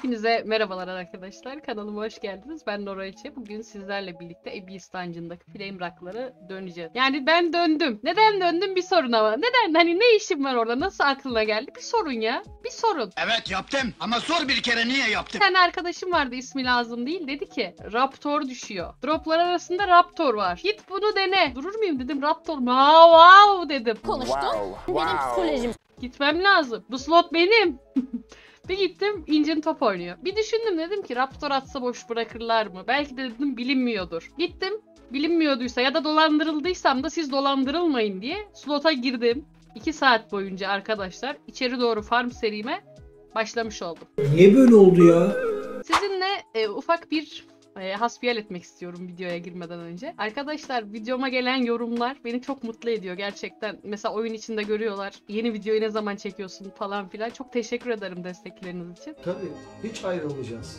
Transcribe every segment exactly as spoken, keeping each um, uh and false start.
Hepinize merhabalar arkadaşlar. Kanalıma hoş geldiniz. Ben Nora Ece. Bugün sizlerle birlikte Abyss Dungeon'daki Flame Rock'lara döneceğiz. Yani ben döndüm. Neden döndüm? Bir sorun ama. Neden? Hani ne işim var orada? Nasıl aklına geldi? Bir sorun ya. Bir sorun. Evet yaptım ama sor bir kere niye yaptım? Bir tane arkadaşım vardı, ismi lazım değil. Dedi ki Raptor düşüyor. Droplar arasında Raptor var. Git bunu dene. Durur muyum dedim. Raptor. Wow, wow dedim. Konuştun. Wow, Benim wow. psikolojim Gitmem lazım. Bu slot benim. Bir gittim, incin top oynuyor. Bir düşündüm, dedim ki Raptor atsa boş bırakırlar mı? Belki de dedim bilinmiyordur. Gittim, bilinmiyorduysa ya da dolandırıldıysam da siz dolandırılmayın diye slota girdim. iki saat boyunca arkadaşlar içeri doğru farm serime başlamış oldum. Niye böyle oldu ya? Sizinle e, ufak bir e, hasbihal etmek istiyorum videoya girmeden önce. Arkadaşlar, videoma gelen yorumlar beni çok mutlu ediyor gerçekten. Mesela oyun içinde görüyorlar. Yeni videoyu ne zaman çekiyorsun falan filan. Çok teşekkür ederim destekleriniz için. Tabii hiç ayrılmayacağız.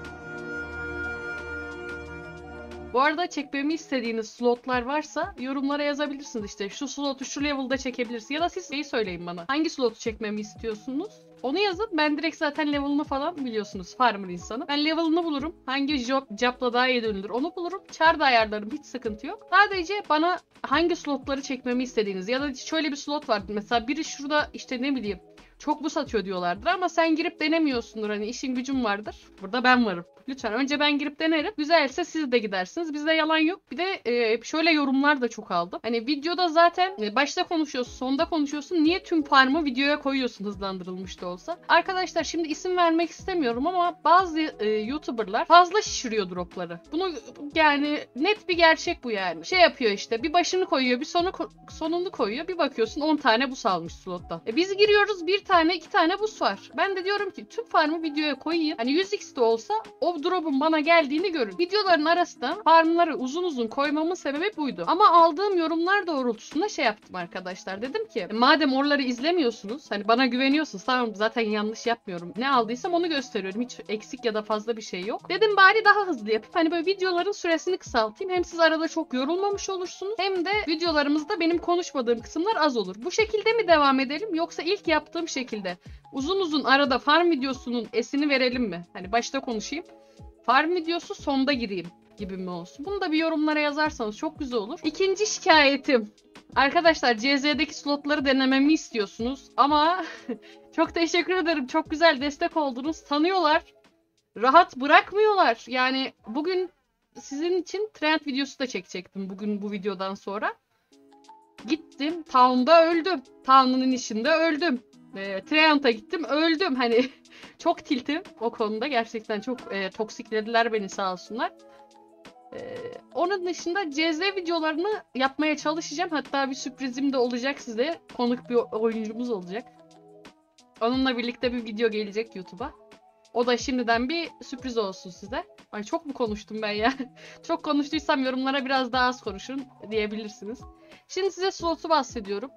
Bu arada çekmemi istediğiniz slotlar varsa yorumlara yazabilirsiniz işte. Şu slotu şu level'da çekebilirsin. Ya da siz şeyi söyleyin bana. Hangi slotu çekmemi istiyorsunuz? Onu yazın. Ben direkt zaten level'ını falan biliyorsunuz. Farmer insanı. Ben level'ını bulurum. Hangi job, job'la daha iyi dönülür onu bulurum. Char da ayarlarım. Hiç sıkıntı yok. Sadece bana hangi slotları çekmemi istediğiniz ya da şöyle bir slot var. Mesela biri şurada işte ne bileyim çok bu satıyor diyorlardır ama sen girip denemiyorsundur. Hani işin gücün vardır. Burada ben varım. Lütfen önce ben girip denerim. Güzelse siz de gidersiniz. Bizde yalan yok. Bir de e, şöyle yorumlar da çok aldım. Hani videoda zaten e, başta konuşuyorsun, sonda konuşuyorsun. Niye tüm farmı videoya koyuyorsun hızlandırılmış da olsa? Arkadaşlar şimdi isim vermek istemiyorum ama bazı e, YouTuber'lar fazla şişiriyor dropları. Bunu yani net bir gerçek bu yani. Şey yapıyor işte, bir başını koyuyor, bir sonu sonunu koyuyor. Bir bakıyorsun on tane bus almış slotta. E, biz giriyoruz, bir tane iki tane bus var. Ben de diyorum ki tüm farmı videoya koyayım. Hani yüz x de olsa o drop'un bana geldiğini görün. Videoların arasında farmları uzun uzun koymamın sebebi buydu. Ama aldığım yorumlar doğrultusunda şey yaptım arkadaşlar. Dedim ki madem oraları izlemiyorsunuz, hani bana güveniyorsunuz, tamam zaten yanlış yapmıyorum. Ne aldıysam onu gösteriyorum. Hiç eksik ya da fazla bir şey yok. Dedim bari daha hızlı yapıp hani böyle videoların süresini kısaltayım. Hem siz arada çok yorulmamış olursunuz. Hem de videolarımızda benim konuşmadığım kısımlar az olur. Bu şekilde mi devam edelim yoksa ilk yaptığım şekilde uzun uzun arada farm videosunun esini verelim mi? Hani başta konuşayım. Farm videosu sonda gireyim gibi mi olsun? Bunu da bir yorumlara yazarsanız çok güzel olur. İkinci şikayetim. Arkadaşlar C Z'deki slotları denememi istiyorsunuz ama çok teşekkür ederim. Çok güzel destek oldunuz. Tanıyorlar. Rahat bırakmıyorlar. Yani bugün sizin için trend videosu da çekecektim bugün bu videodan sonra. Gittim. Town'da öldüm. Town'un inişinde öldüm. E, Treant'a gittim. Öldüm. Hani çok tiltim o konuda. Gerçekten çok e, toksiklediler beni sağ olsunlar. E, onun dışında C Z videolarını yapmaya çalışacağım. Hatta bir sürprizim de olacak size. Konuk bir oyuncumuz olacak. Onunla birlikte bir video gelecek YouTube'a. O da şimdiden bir sürpriz olsun size. Ay çok mu konuştum ben ya? Çok konuştuysam yorumlara biraz daha az konuşun diyebilirsiniz. Şimdi size slotu bahsediyorum.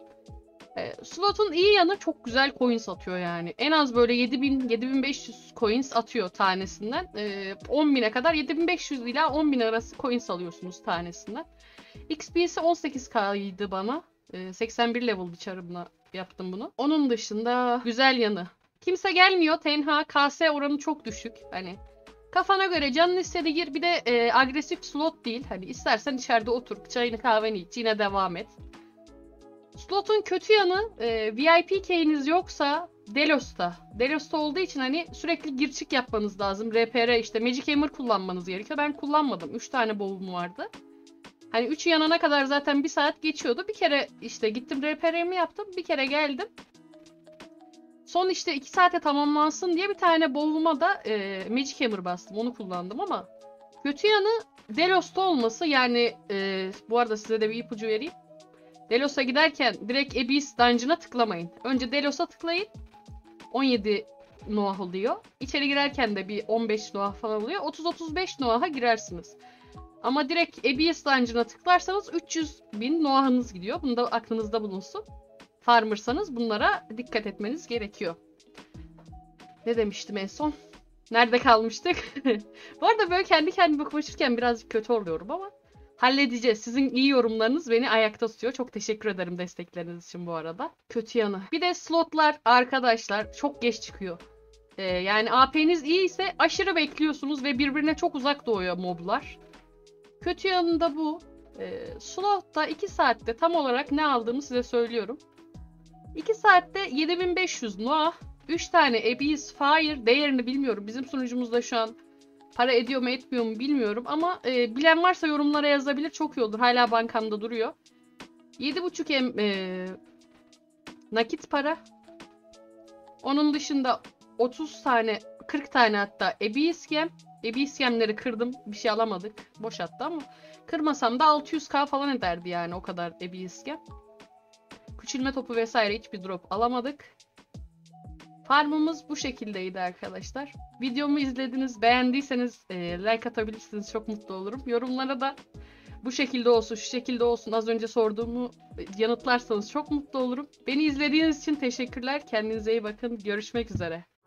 E, slotun iyi yanı çok güzel coins atıyor yani. En az böyle yedi bin yedi bin beş yüz coins atıyor tanesinden. E, on bine kadar yedi bin beş yüz ila on bin arası coins alıyorsunuz tanesinden. X P'si on sekiz K'ydı bana. E, seksen bir level çarımla yaptım bunu. Onun dışında güzel yanı. Kimse gelmiyor. Tenha K S oranı çok düşük. Hani kafana göre canın istedi gir. Bir de e, agresif slot değil. Hani istersen içeride otur, çayını kahveni iç, yine devam et. Slot'un kötü yanı e, V I P key'iniz yoksa Delos'ta. Delos'ta olduğu için hani sürekli gir çık yapmanız lazım. R P R işte Magic Hammer kullanmanız gerekiyor. Ben kullanmadım. üç tane bowl'um vardı. Hani üçü yanana kadar zaten bir saat geçiyordu. Bir kere işte gittim R P R'mi yaptım. Bir kere geldim. Son işte iki saate tamamlansın diye bir tane bowl'uma da e, Magic Hammer bastım. Onu kullandım ama kötü yanı Delos'ta olması. Yani e, bu arada size de bir ipucu vereyim. Delos'a giderken direkt Abyss Dungeon'a tıklamayın. Önce Delos'a tıklayın. on yedi Noah oluyor. İçeri girerken de bir on beş Noah falan oluyor. otuz otuz beş Noah'a girersiniz. Ama direkt Abyss Dungeon'a tıklarsanız üç yüz bin Noah'ınız gidiyor. Bunu da aklınızda bulunsun. Farmersanız bunlara dikkat etmeniz gerekiyor. Ne demiştim en son? Nerede kalmıştık? Bu arada böyle kendi kendime konuşurken birazcık kötü oluyorum ama halledeceğiz. Sizin iyi yorumlarınız beni ayakta tutuyor. Çok teşekkür ederim destekleriniz için bu arada. Kötü yanı. Bir de slotlar arkadaşlar çok geç çıkıyor. Ee, yani A P'niz iyi ise aşırı bekliyorsunuz ve birbirine çok uzak doğuyor moblar. Kötü yanı da bu. Ee, Sloth'ta iki saatte tam olarak ne aldığımı size söylüyorum. iki saatte yedi bin beş yüz Noah, üç tane Abyss Fire, değerini bilmiyorum. Bizim sunucumuzda şu an para ediyor mu etmiyor mu bilmiyorum ama e, bilen varsa yorumlara yazabilir, çok iyi olur. Hala bankamda duruyor. yedi buçuk M e, nakit para. Onun dışında otuz tane, kırk tane hatta Abyss Gem. Abyss Gem'leri kırdım. Bir şey alamadık. Boş attı ama kırmasam da altı yüz K falan ederdi yani, o kadar Abyss Gem. Küçülme topu vesaire hiçbir drop alamadık. Farmımız bu şekildeydi arkadaşlar. Videomu izlediniz, beğendiyseniz e, like atabilirsiniz. Çok mutlu olurum. Yorumlara da bu şekilde olsun, şu şekilde olsun, az önce sorduğumu yanıtlarsanız çok mutlu olurum. Beni izlediğiniz için teşekkürler. Kendinize iyi bakın. Görüşmek üzere.